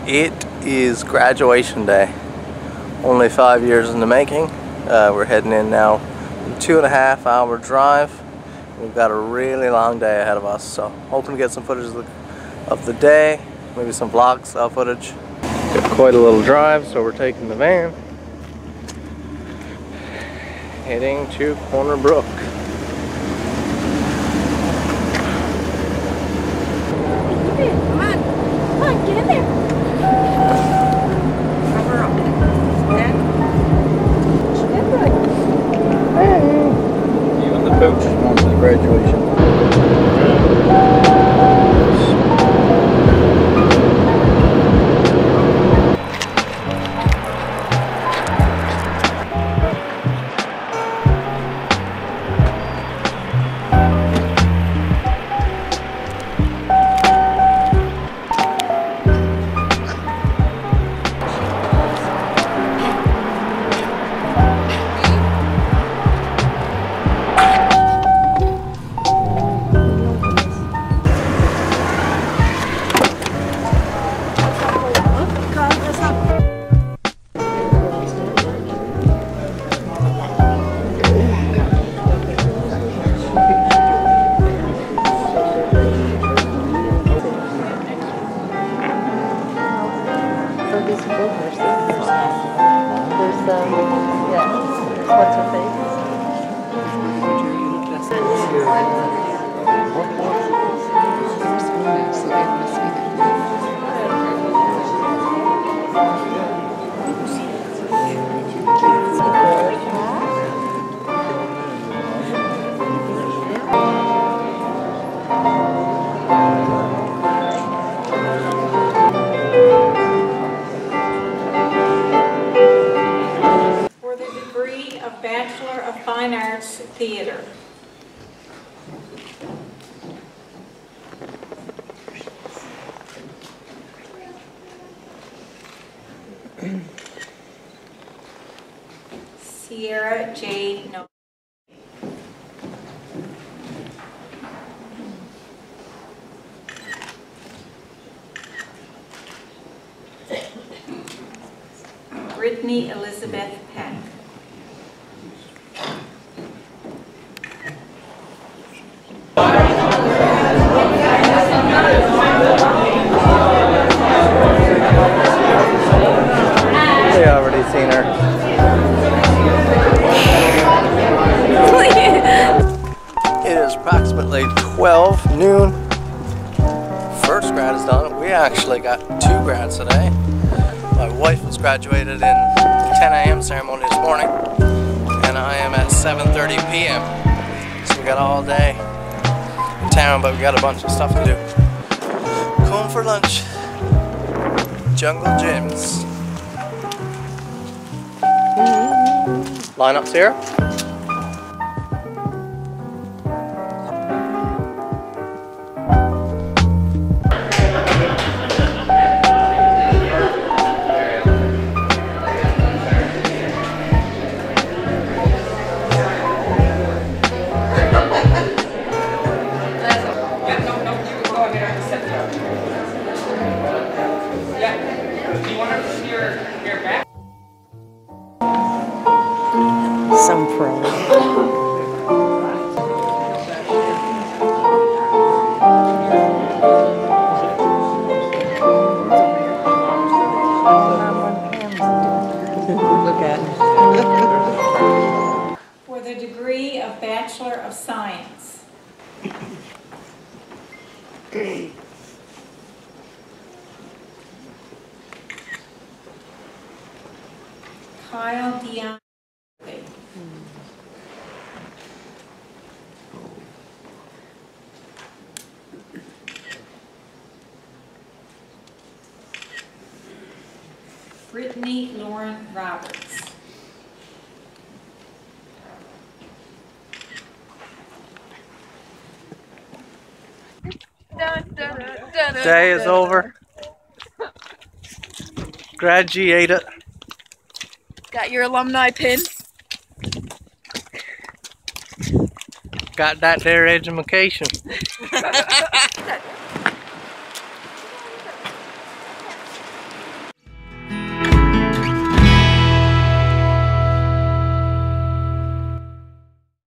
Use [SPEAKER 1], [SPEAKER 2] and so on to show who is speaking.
[SPEAKER 1] It is graduation day. Only 5 years in the making. We're heading in now. 2.5 hour drive. We've got a really long day ahead of us, so hoping to get some footage of the day, maybe some vlog style footage. Got quite a little drive, so we're taking the van, heading to Corner Brook.
[SPEAKER 2] Come on, get in there. Cover up.
[SPEAKER 1] Hey. Even the pooches want the graduation.
[SPEAKER 2] What's her face?
[SPEAKER 3] Bachelor of Fine Arts Theater. Sierra Jade No. Brittany Elizabeth Peck.
[SPEAKER 1] They already seen her. It is approximately 12 noon. First grad is done. We actually got 2 grads today. My wife was graduated in the 10 a.m. ceremony this morning, and I am at 7:30 p.m. So we got all day in town, but we got a bunch of stuff to do. Going for lunch. Jungle Gyms. Line up, Sarah.
[SPEAKER 2] Some pro. Look at it.
[SPEAKER 3] For the degree of Bachelor of Science. Kyle Dion. Brittany Lauren Roberts.
[SPEAKER 1] Day is over. Graduated.
[SPEAKER 2] Got your alumni pin?
[SPEAKER 1] Got that there education.